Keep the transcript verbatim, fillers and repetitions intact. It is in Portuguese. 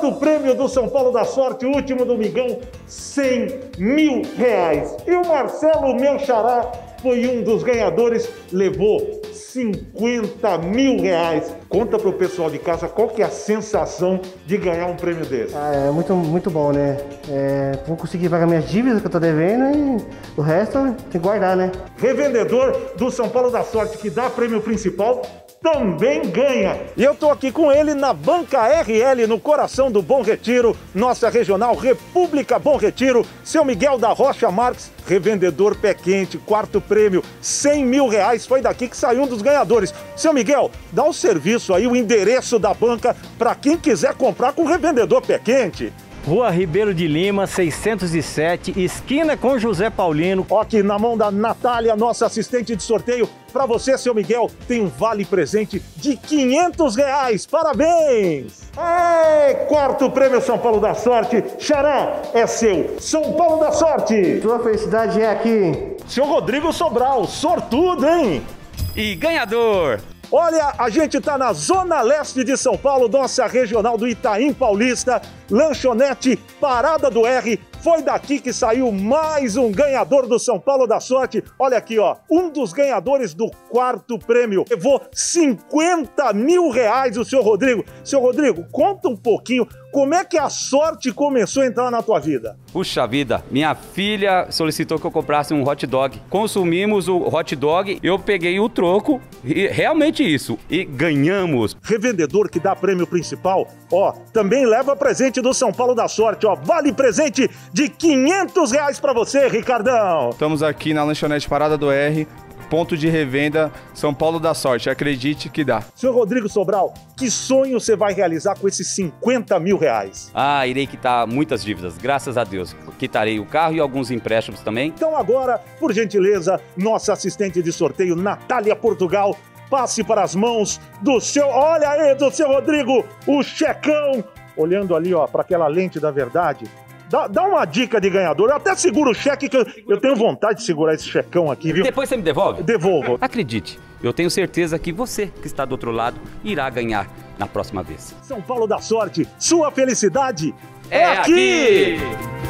Quarto prêmio do São Paulo da Sorte, último domingão, cem mil reais. E o Marcelo, meu xará, foi um dos ganhadores, levou cinquenta mil reais. Conta pro pessoal de casa qual que é a sensação de ganhar um prêmio desse. Ah, é muito, muito bom, né? É, vou conseguir pagar minhas dívidas que eu tô devendo e o resto tem que guardar, né? Revendedor do São Paulo da Sorte, que dá prêmio principal, também ganha. E eu tô aqui com ele na Banca R L, no coração do Bom Retiro, nossa regional República Bom Retiro, seu Miguel da Rocha Marques, revendedor pé quente, quarto prêmio, cem mil reais, foi daqui que saiu um dos ganhadores. Seu Miguel, dá o serviço aí, o endereço da banca, para quem quiser comprar com revendedor pé quente. Rua Ribeiro de Lima, seiscentos e sete, esquina com José Paulino. Ó, aqui na mão da Natália, nossa assistente de sorteio. Para você, seu Miguel, tem um vale presente de quinhentos reais. Parabéns! É, quarto prêmio São Paulo da Sorte. Xará, é seu. São Paulo da Sorte. Sua felicidade é aqui. Seu Rodrigo Sobral, sortudo, hein? E ganhador! Olha, a gente está na Zona Leste de São Paulo, nossa regional do Itaim Paulista, lanchonete Parada do R. Foi daqui que saiu mais um ganhador do São Paulo da Sorte. Olha aqui, ó, um dos ganhadores do quarto prêmio. Levou cinquenta mil reais o seu Rodrigo. Seu Rodrigo, conta um pouquinho como é que a sorte começou a entrar na tua vida. Puxa vida, minha filha solicitou que eu comprasse um hot dog. Consumimos o hot dog, eu peguei o troco, e realmente isso, e ganhamos. Revendedor que dá prêmio principal, ó, também leva presente do São Paulo da Sorte, ó, vale presente de quinhentos reais pra você, Ricardão. Estamos aqui na lanchonete Parada do R, ponto de revenda São Paulo da Sorte, acredite que dá. Senhor Rodrigo Sobral, que sonho você vai realizar com esses cinquenta mil reais? Ah, irei quitar muitas dívidas, graças a Deus. Quitarei o carro e alguns empréstimos também. Então agora, por gentileza, nossa assistente de sorteio, Natália Portugal, passe para as mãos do seu, olha aí, do seu Rodrigo, o checão, olhando ali, ó, para aquela lente da verdade. Dá, dá uma dica de ganhador. Eu até seguro o cheque, que eu, eu tenho vontade de segurar esse checão aqui, viu? Depois você me devolve? Devolvo. Acredite, eu tenho certeza que você, que está do outro lado, irá ganhar na próxima vez. São Paulo da Sorte, sua felicidade é, é aqui! aqui.